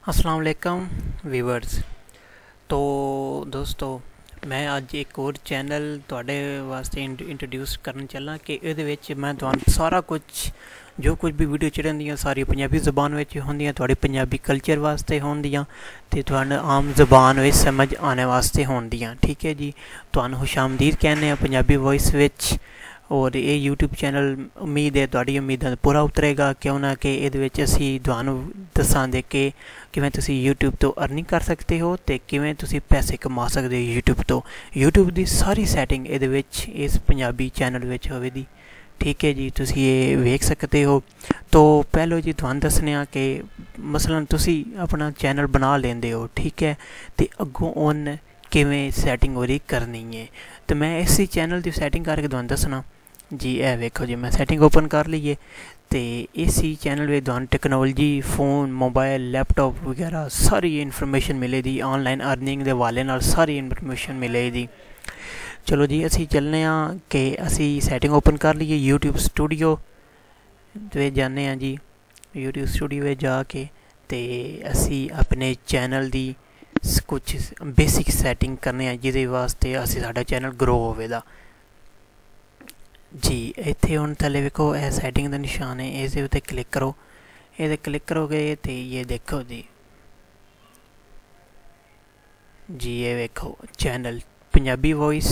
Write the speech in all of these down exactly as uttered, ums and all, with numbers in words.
अस्सलाम वालेकुम व्यूअर्स। तो दोस्तों मैं अज एक और चैनल तुहाडे वास्ते इंट्रोड्यूस करन चला कि इहदे विच मैं तुहानूं सारा कुछ जो कुछ भी वीडियो चढ़ांदियां सारी पंजाबी ज़बान विच होंदियां, तुहाडे पंजाबी कल्चर वास्ते होंदियां ते तुहानूं आम ज़बान विच समझ आने वास्ते होंदियां। ठीक है जी, तुहानूं खुशामदीद कहने आ पंजाबी वॉइस विच। और ये यूट्यूब चैनल उम्मीद है तुहाडी उम्मीदां दा पूरा उतरेगा, क्यों ना कि इहदे विच असीं तुहानूं दस्सांगे कि किवें तुसीं यूट्यूब तो अर्निंग कर सकते हो ते किवें तुसीं पैसे कमा सकदे हो यूट्यूब तो। यूट्यूब दी सारी सैटिंग इहदे विच इस पंजाबी चैनल विच होवेगी। ठीक है जी, तुसीं ये वेख सकते हो। तो पहलो जी तुहानूं दस्सने आ कि मसलन तुसीं अपना चैनल बना लेंदे हो, ठीक है, ते अग्गों उन किवें सैटिंग ओहदी करनी है। तो मैं इसी चैनल की सैटिंग करके तुहानूं दस्सना जी। ए वेखो जी, मैं सैटिंग ओपन कर ली है तो इसी चैनल में तुहानूं टैक्नोलॉजी, फोन, मोबाइल, लैपटॉप वगैरह सारी इन्फॉर्मेशन मिलेगी। ऑनलाइन अर्निंग के हवाले नाल सारी इन्फॉर्मेशन मिलेगी। चलो जी, असी चलने कि असी सैटिंग ओपन कर लीए यूट्यूब स्टूडियो वे जाने जी। यूट्यूब स्टूडियो में जाके ते असी अपने चैनल की कुछ बेसिक सैटिंग करने जिदे वास्ते असी साडा चैनल ग्रो होवेगा जी। इत्थे हुण थल्ले वेखो यह सैटिंग का निशान है, इस उत्ते क्लिक करो। ये क्लिक करोगे तो ये देखो जी जी ये वेखो channel Punjabi voice,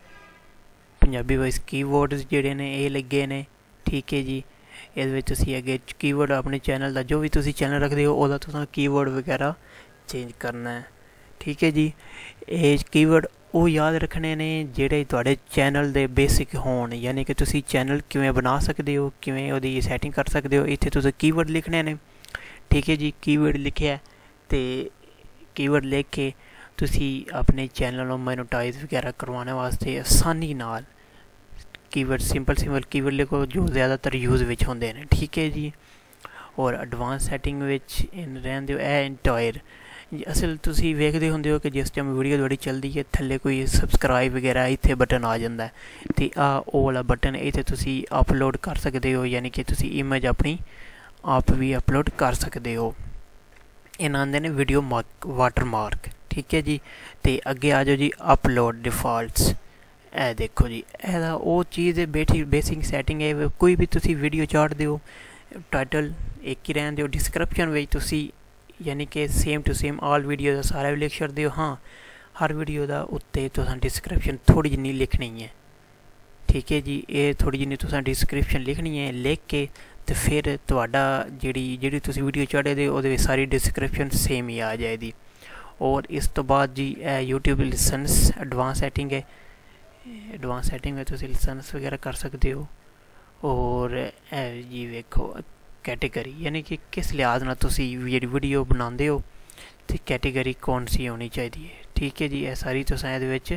Punjabi voice keywords जिहड़े ने ये लगे ने। ठीक है जी, ये तुसीं अगे कीवर्ड अपने चैनल का जो भी तुसीं चैनल रखते हो उहदा तुसां कीवर्ड वगैरह चेंज करना है। ठीक है जी, ये कीवर्ड वो याद रखने ने जेह्ड़े तुहाडे चैनल दे बेसिक होण, यानी कि तुसीं चैनल किवें बना सकदे हो, किवें ओहदी सैटिंग कर सकदे हो। इत्थे तुसीं कीवर्ड लिखने ने। ठीक है जी, कीवर्ड लिखिआ ते कीवर्ड लिख के तुसीं अपने चैनल नूं मोनेटाइज वगैरह करवाने वास्ते आसानी नाल कीवर्ड सिंपल सिंपल कीवर्ड लिखो जो ज़्यादातर यूज़ विच होंदे ने। ठीक है जी, और एडवांस सैटिंग विच रहन दिओ ए इंटायर। असल तुसीं वेखदे होंदे हो कि जिस टाइम वीडियो थोड़ी चलदी है थल्ले कोई सबसक्राइब वगैरह इत्थे बटन आ जांदा है ते आ ओह वाला बटन इत्थे तुसीं अपलोड कर सकदे हो, यानी कि तुसीं इमेज अपनी आप भी अपलोड कर सकदे हो। इन्हां आंदे ने वीडियो मार्क वाटर मार्क। ठीक है जी, ते अगे आ जाओ जी अपलोड डिफॉल्ट्स। ए देखो जी, एदा ओह चीज़ है बेसिक बेसिक सैटिंग है। कोई भी तुसीं वीडियो चाढ़दे हो टाइटल एक ही रहन दिओ, डिस्क्रिप्शन विच तुसीं यानी कि same to same all video का सारा लिख छड्डदे हो। हाँ, हर वीडियो का उत्ते तुसां डिस्क्रिप्शन थोड़ी जिन्नी लिखनी है। ठीक है जी, ये थोड़ी जिन्नी तुसां डिस्क्रिप्शन लिखनी है, लिख के तो फिर तुहाडा जिहड़ी जिहड़ी तुसीं वीडियो चाढ़े दे ओहदे विच सारी डिस्क्रिप्शन सेम ही आ जाएगी। और इस तो बाद जी ए यूट्यूब लाइसेंस एडवांस सैटिंग है। एडवांस सैटिंग में तुसीं लाइसेंस वगैरह कर सकते हो। और ए जी वेखो कैटेगरी, यानी कि किस लिहाज नाल तुसीं वीडियो बनाते हो तो कैटेगरी कौन सी होनी चाहिए। ठीक है जी, यह सारी तुसां इहदे विच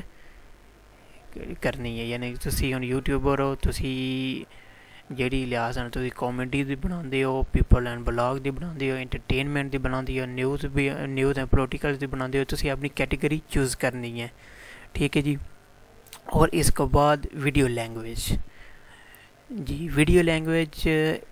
करनी है। यानी कि तुसीं हुण यूट्यूबर हो, तुसीं जिहड़ी लिहाज नाल तुसीं कॉमेडी दी बनाते हो, पीपल एंड ब्लॉग दी बनाते हो, एंटरटेनमेंट दी बनाते हो, न्यूज़ भी न्यूज़ एंड पोलिटिकल दी बनाते हो, तुसीं अपनी कैटेगरी चूज़ करनी है। ठीक है जी, और इसके बाद वीडियो लैंग्वेज जी। वीडियो लैंग्वेज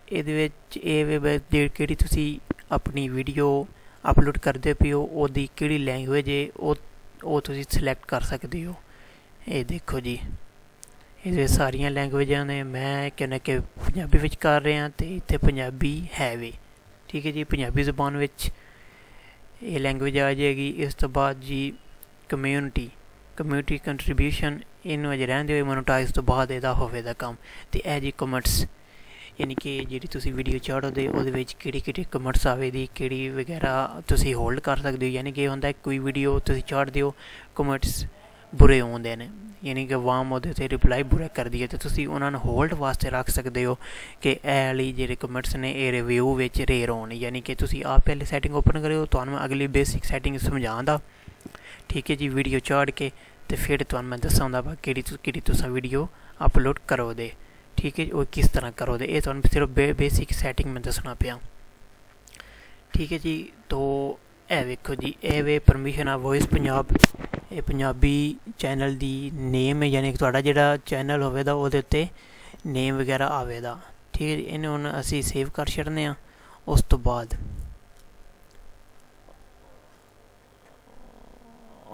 ये केड़ी तुसीं अपनी वीडियो अपलोड करते पे हो ओहदी केड़ी लैंग्वेज है वो तुसीं सिलेक्ट कर सकते हो। ये देखो जी, ये सारियां लैंग्वेजां ने। मैं कहना कि पंजाबी विच कर रहा तो इत्थे पंजाबी है वे। ठीक है जी, पंजाबी ज़बान विच ये लैंग्वेज आ जाएगी। इस तो बाद जी कम्यूनिटी कम्यूनिटी कंट्रीब्यूशन इन अजे रहंदे होए मोनेटाइज तो बाद एदा होवेगा काम। तो यह जी कमेंट्स, यानी कि जिहड़ी तुसीं वीडियो चाढ़ो दे ओहदे विच केह्ड़ी केह्ड़ी कमेंट्स आवेगी, केह्ड़ी वगैरह तुसीं होल्ड कर सकदे हो। यानी कि होंदा है कोई वीडियो तुसीं चाढ़दे हो कमेंट्स बुरे होंदे ने, यानी कि वाम ओहदे ते रिप्लाई बुरा करदी है, तो तुसीं उन्हां नूं होल्ड वास्ते रख सकदे हो कि एह वाली जेह्ड़े कमेंट्स ने एह् रिव्यू विच रेयर होन। यानी कि तुसीं आप पहले सैटिंग ओपन करो, तुहानूं अगली बेसिक सैटिंग समझांदा। ठीक है जी, वीडियो चाढ़ के तो फिर तुहानूं मैं दस्सांगा भा केह्ड़ी केह्ड़ी तुसां वीडियो अपलोड करो दे। ठीक है, और किस तरह करो दे, ये तुहानूं सिर्फ बे बेसिक सैटिंग मैं दस्सना पिया। ठीक है जी, तो ए वेखो जी, ए वे परमिशन आ वॉइस पंजाब। ये पंजाबी चैनल दी नेम है, यानी कि तुहाडा जेह्ड़ा चैनल होवेगा ओहदे उत्ते नेम वगैरह आवेगा। ठीक है जी, इन्हूं हुण असीं सेव कर छड्डने आं। उस तो बाद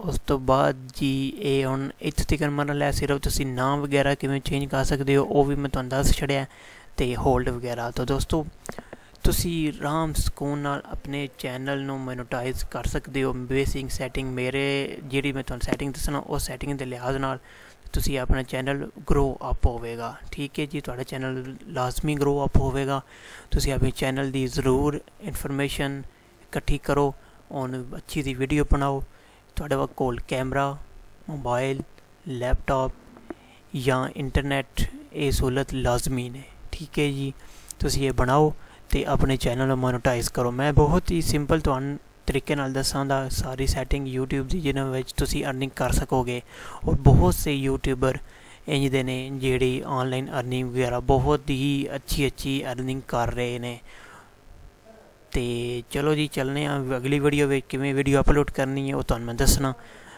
ਉਸ ਤੋਂ ਬਾਅਦ ਜੀ ਇਹ ਹੁਣ ਇੱਥੇ ਤੱਕ ਮਨ ਲਿਆ, ਸਿਰਫ ਤੁਸੀਂ ਨਾਮ ਵਗੈਰਾ ਕਿਵੇਂ ਚੇਂਜ ਕਰ ਸਕਦੇ ਹੋ ਉਹ ਵੀ ਮੈਂ ਤੁਹਾਨੂੰ ਦੱਸ ਛੱਡਿਆ, ਅਤੇ ਹੋਲਡ ਵਗੈਰਾ। ਤਾਂ ਦੋਸਤੋ ਤੁਸੀਂ ਆਰਾਮ ਸਕੂਨ ਨਾਲ ਆਪਣੇ ਚੈਨਲ ਨੂੰ ਮੋਨੇਟਾਈਜ਼ ਕਰ ਸਕਦੇ ਹੋ। ਬੇਸਿਕ ਸੈਟਿੰਗ ਮੇਰੇ ਜਿਹੜੀ ਮੈਂ ਤੁਹਾਨੂੰ ਸੈਟਿੰਗ ਦੱਸਣਾ, ਉਹ ਸੈਟਿੰਗ ਦੇ ਲਿਹਾਜ਼ ਨਾਲ ਤੁਸੀਂ ਆਪਣਾ ਚੈਨਲ ਗਰੋ ਅਪ ਹੋਵੇਗਾ। ਠੀਕ ਹੈ ਜੀ, ਤੁਹਾਡਾ ਚੈਨਲ ਲਾਜ਼ਮੀ ਗਰੋ ਅਪ ਹੋਵੇਗਾ। ਤੁਸੀਂ ਆਪਣੇ ਚੈਨਲ ਦੀ ਜ਼ਰੂਰ ਇਨਫੋਰਮੇਸ਼ਨ ਇਕੱਠੀ ਕਰੋ, ਉਹਨੂੰ ਅੱਛੀ ਦੀ ਵੀਡੀਓ ਬਣਾਓ। ਤੁਹਾਡੇ ਕੋਲ ਕੈਮਰਾ, ਮੋਬਾਈਲ, ਲੈਪਟਾਪ ਜਾਂ ਇੰਟਰਨੈਟ, ਇਹ ਸਹੂਲਤ ਲਾਜ਼ਮੀ ਨੇ। ਠੀਕ ਹੈ ਜੀ, ਤੁਸੀਂ ਇਹ ਬਣਾਓ ਅਤੇ ਆਪਣੇ ਚੈਨਲ ਨੂੰ ਮੋਨੇਟਾਈਜ਼ ਕਰੋ। ਮੈਂ ਬਹੁਤ ਹੀ ਸਿੰਪਲ ਤੁਹਾਨੂੰ ਤਰੀਕੇ ਨਾਲ ਦੱਸਾਂਗਾ ਸਾਰੀ ਸੈਟਿੰਗ ਯੂਟਿਊਬ ਦੀ, ਜਿਹਨਾਂ ਵਿੱਚ ਤੁਸੀਂ ਅਰਨਿੰਗ ਕਰ ਸਕੋਗੇ। ਔਰ ਬਹੁਤ ਸੇ ਯੂਟਿਊਬਰ ਇੰਝ ਦੇ ਨੇ ਜਿਹੜੀ ਆਨਲਾਈਨ ਅਰਨਿੰਗ ਵਗੈਰਾ ਬਹੁਤ ਹੀ ਅੱਛੀ ਅੱਛੀ ਅਰਨਿੰਗ ਕਰ ਰਹੇ ਨੇ। ਅਤੇ ਚਲੋ ਜੀ ਚੱਲਦੇ ਹਾਂ ਅਗਲੀ ਵੀਡੀਓ ਵਿੱਚ, ਕਿਵੇਂ ਵੀਡੀਓ ਅਪਲੋਡ ਕਰਨੀ ਹੈ ਉਹ ਤੁਹਾਨੂੰ ਮੈਂ ਦੱਸਣਾ।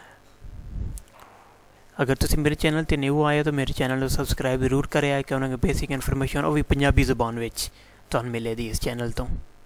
ਅਗਰ ਤੁਸੀਂ ਮੇਰੇ ਚੈਨਲ 'ਤੇ ਨਿਊ ਆਏ ਹੋ ਤਾਂ ਮੇਰੇ ਚੈਨਲ ਨੂੰ ਸਬਸਕ੍ਰਾਈਬ ਜ਼ਰੂਰ ਕਰਿਆ, ਕਿ ਉਹਨਾਂ ਦੀ ਬੇਸਿਕ ਇਨਫੋਰਮੇਸ਼ਨ ਉਹ ਵੀ ਪੰਜਾਬੀ ਜ਼ੁਬਾਨ ਵਿੱਚ ਤੁਹਾਨੂੰ ਮਿਲੇਗੀ ਇਸ ਚੈਨਲ ਤੋਂ।